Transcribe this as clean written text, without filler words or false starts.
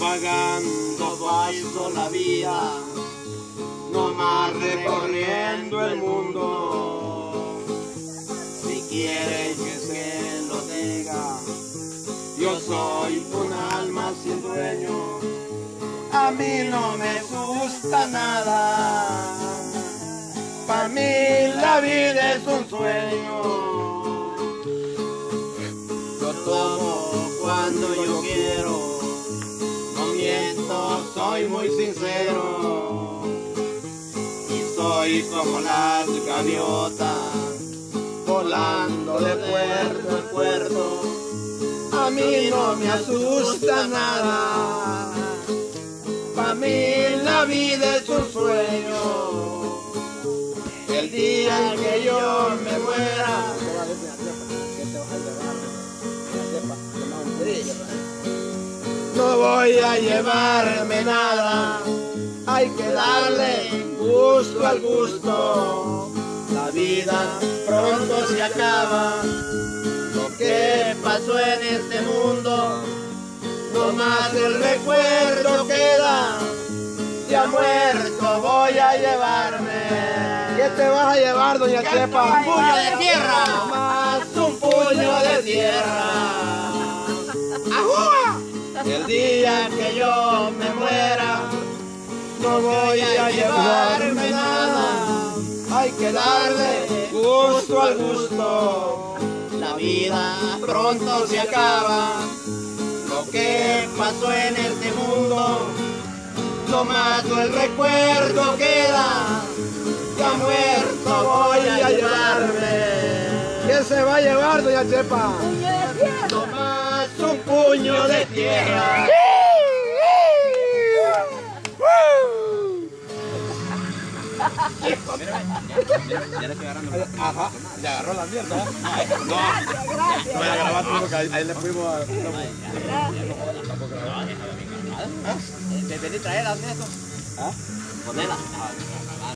pagando falso la vida, nomás recorriendo el mundo. Si quieres que se lo diga, yo soy un alma sin dueño. A mí no me gusta nada, para mí la vida es un sueño. Yo tomo cuando yo quiero, no miento, soy muy sincero. Y soy como las gaviotas, volando de puerto en puerto. A mí no me asusta nada, para mí la vida es un sueño. El día en que yo me muera, no voy a llevarme nada, hay que darle gusto al gusto. La vida pronto se acaba, lo que pasó en este mundo, nomás el recuerdo queda. Ya muerto voy a llevarme. ¿Qué te vas a llevar, doña Chepa? Un puño de tierra, más un puño de tierra. ¡Ajúa! El día que yo me muera, no voy a llevarme nada, hay que darle gusto al gusto. La vida pronto se acaba, lo que pasó en este mundo, nomás el recuerdo queda. Ya muerto voy a llevarme. ¿Qué se va a llevar, doña Chepa? Nomás un puño de tierra. Ya le estoy agarrando. Ajá, le agarró la mierda. No, No voy a grabar porque ahí le fuimos a... Te pedí traer a eso. ¿Ah? Ponela.